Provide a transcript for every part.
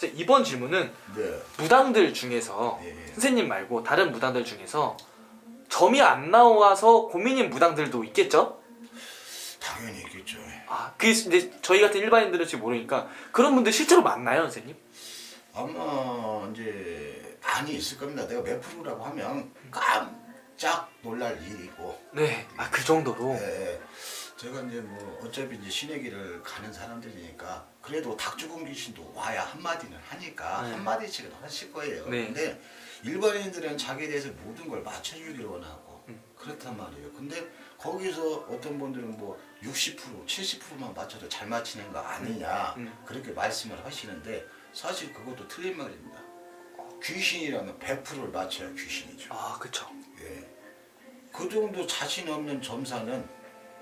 이번 질문은 네. 무당들 중에서 예. 선생님 말고 다른 무당들 중에서 점이 안 나와서 고민인 무당들도 있겠죠? 당연히 있겠죠. 아, 그게 이제 저희 같은 일반인들은 지금 모르니까 그런 분들 실제로 많나요, 선생님? 아마 이제 많이 있을 겁니다. 내가 몇 프로라고 하면 깜짝 놀랄 일이고. 네, 아 그 정도로. 네. 제가 이제 뭐 어차피 이제 신의 길을 가는 사람들이니까 그래도 닭 죽은 귀신도 와야 한마디는 하니까 네. 한마디씩은 하실 거예요. 네. 근데 일반인들은 자기에 대해서 모든 걸 맞춰주기를 원하고 그렇단 말이에요. 근데 거기서 어떤 분들은 뭐 60%, 70%만 맞춰도 잘 맞히는 거 아니냐 그렇게 말씀을 하시는데 사실 그것도 틀린 말입니다. 귀신이라면 100%를 맞춰야 귀신이죠. 아, 그쵸. 예. 그 정도 자신 없는 점사는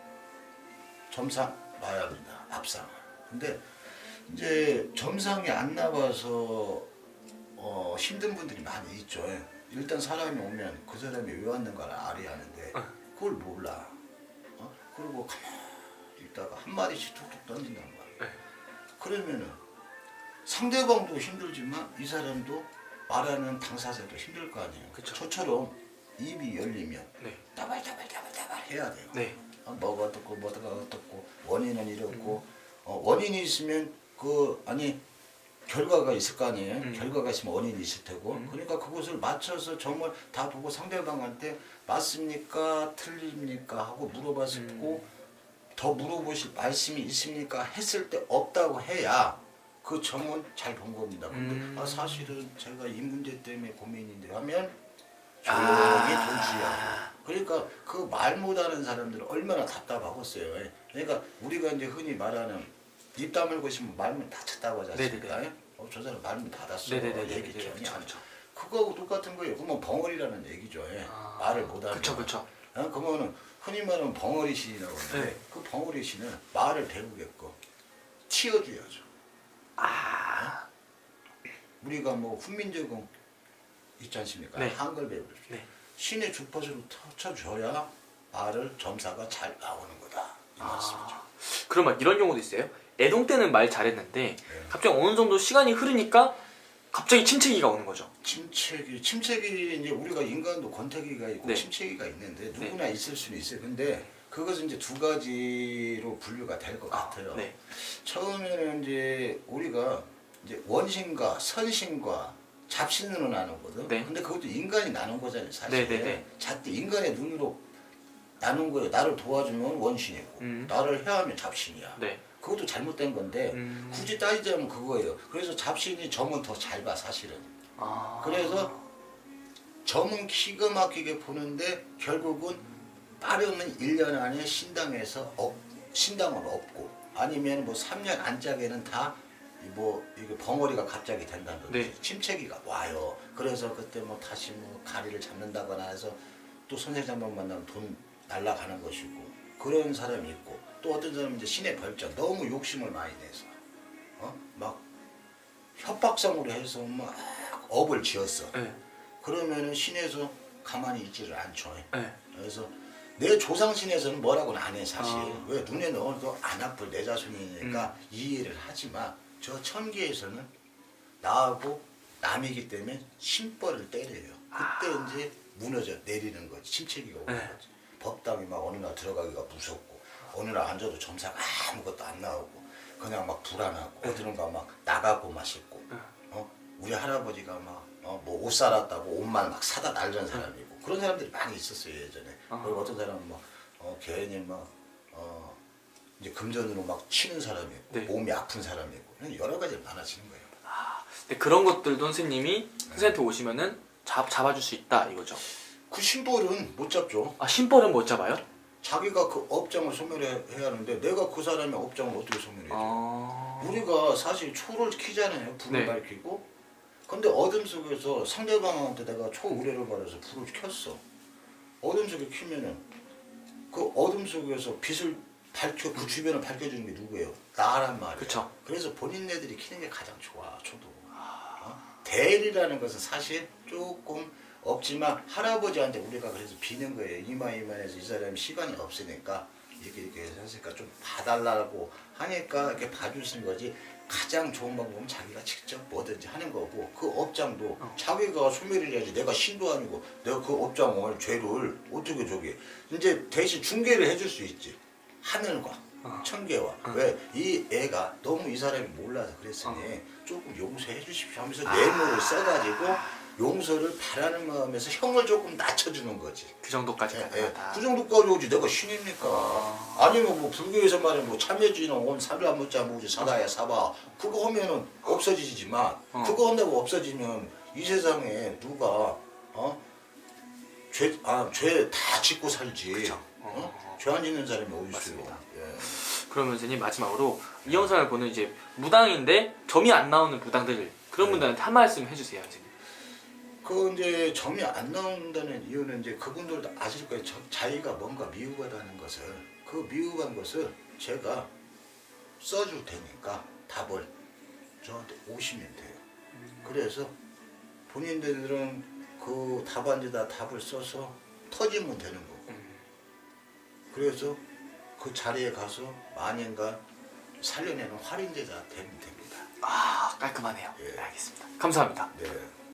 점상 놔야 합니다. 앞상. 근데 이제 점상이 안 나와서 힘든 분들이 많이 있죠. 일단 사람이 오면 그 사람이 왜 왔는가를 알아야 하는데 그걸 몰라. 그리고 가만히 있다가 한마디씩 툭툭 던진단 말이에요. 그러면은 상대방도 힘들지만 이 사람도 말하는 당사자도 힘들 거 아니에요. 그쵸. 저처럼 입이 열리면 네. 따발따발 해야 돼요. 네. 뭐가 어떻고 뭐가 어떻고 원인은 이렇고 원인이 있으면 결과가 있을 거 아니에요. 결과가 있으면 원인이 있을 테고 그러니까 그것을 맞춰서 점을 다 보고 상대방한테 맞습니까 틀립니까 하고 물어봤고 더 물어보실 말씀이 있습니까 했을 때 없다고 해야 그 점은 잘 본 겁니다. 근데 사실은 제가 이 문제 때문에 고민인데 하면 조용히 돌주의하고 그러니까 그 말 못하는 사람들은 얼마나 답답하겠어요. 그러니까 우리가 이제 흔히 말하는 입 다물고 있으면 말문 닫혔다고 하지 않습니까? 저 사람 말문 닫았어. 얘기죠. 그거하고 똑같은 거예요. 그러면 벙어리라는 얘기죠. 말을 못하면. 그쵸. 그러면 흔히 말하는 벙어리 신이라고 하는데 그 벙어리 신은 말을 배우게끔 튀어줘야죠. 우리가 뭐 훈민정음 있지 않습니까? 네. 한글 배우죠. 네. 신의 주파수로 터쳐줘야 말을 점사가 잘 나오는 거다. 이 말씀이죠. 그러면 이런 경우도 있어요. 애동 때는 말 잘했는데 갑자기 어느 정도 시간이 흐르니까 갑자기 침체기가 오는 거죠. 침체기 이제 우리가 인간도 권태기가 있고 침체기가 있는데 누구나 있을 수는 있어요. 근데 그것은 이제 두 가지로 분류가 될 것 같아요. 처음에는 이제 우리가 이제 원신과 선신과 잡신으로 나누거든. 근데 그것도 인간이 나눈 거잖아요, 사실. 자꾸 인간의 눈으로 나눈 거예요. 나를 도와주면 원신이고, 나를 해하면 잡신이야. 그것도 잘못된 건데, 굳이 따지자면 그거예요. 그래서 잡신이 점은 더 잘 봐, 사실은. 그래서 점은 기가 막히게 보는데, 결국은 빠르면 1년 안에 신당에서 신당은 없고, 아니면 뭐 3년 안짝에는 다 이게 벙어리가 갑자기 된다든지 침체기가 와요. 그래서 그때 뭐 다시 뭐 가리를 잡는다거나 해서 또 선생님 한번 만나면 돈 날라가는 것이고 그런 사람이 있고 또 어떤 사람은 이제 신의 벌전 너무 욕심을 많이 내서 막 협박성으로 해서 막 업을 지었어. 그러면은 신에서 가만히 있지를 않죠. 그래서 내 조상신에서는 뭐라고는 안 해 사실. 왜 눈에 넣어도 안 아플 내 자손이니까 이해를 하지만 저 천계에서는 나하고 남이기 때문에 신벌을 때려요. 그때 이제 무너져 내리는 거지. 침체기가 오는 거지. 법당이 막 어느 날 들어가기가 무섭고 어느 날 앉아도 점사가 아무것도 안 나오고 그냥 막 불안하고 어디론가 막 나가고 막 싶고 우리 할아버지가 막 뭐 옷 살았다고 옷만 막 사다 날던 사람이고 그런 사람들이 많이 있었어요 예전에. 그리고 어떤 사람은 막 괜히 막 이제 금전으로 막 치는 사람이고 몸이 아픈 사람이고 여러 가지 많아지는 거예요. 근데 그런 것들도 선생님이 선생님한테 오시면은 잡아줄 수 있다 이거죠. 그 신벌은 못 잡죠. 신벌은 못 잡아요? 자기가 그 업장을 소멸해야 하는데 내가 그 사람의 업장을 어떻게 소멸해줘? 우리가 사실 초를 키잖아요. 불을 밝히고. 근데 어둠 속에서 상대방한테 내가 초의뢰를 받아서 불을 켰어. 어둠 속에 키면은 그 어둠 속에서 빛을 그 주변을 밝혀주는 게 누구예요? 나란 말이에요. 그래서 본인네들이 키는 게 가장 좋아, 초도. 대일이라는 것은 사실 조금 없지만 할아버지한테 우리가 그래서 비는 거예요. 이만해서 이 사람이 시간이 없으니까 이렇게 했으니까 좀 봐달라고 하니까 이렇게 봐주신 거지. 가장 좋은 방법은 자기가 직접 뭐든 하든지 하는 거고 그 업장도 자기가 소멸을 해야지. 내가 신도 아니고 내가 그 업장을 죄를 어떻게 저기 이제 대신 중개를 해줄 수 있지. 하늘과 천개와 왜 이 애가 너무 이 사람이 몰라서 그랬으니 조금 용서해 주십시오 하면서 뇌물을 써가지고 용서를 바라는 마음에서 형을 조금 낮춰주는 거지. 그 정도까지 가능하다. 그 정도까지 오지. 내가 신입니까? 아니면 뭐 불교에서 말하는 뭐 참여주의는 온 사를 못자 무지 사다야 사바 그거 하면은 없어지지만 그거 한다고 없어지면 이 세상에 누가 죄 다 짓고 살지. 죄 안 짓는 사람이 어디 있어요? 예. 그러면 선생님 마지막으로 이 영상을 보는 이제 무당인데 점이 안 나오는 무당들 그런 분들한테 한 말씀 해주세요, 선생님. 그 이제 점이 안 나온다는 이유는 이제 그분들도 아실 거예요. 자기가 뭔가 미흡하다는 것을 그 미흡한 것을 제가 써줄 테니까 답을 저한테 오시면 돼요. 그래서 본인들은 그 답안지다 답을 써서 터지면 되는 거고. 그래서 그 자리에 가서 만인간 살려내는 활인제가 되면 됩니다. 아 깔끔하네요. 예. 알겠습니다. 감사합니다. 네.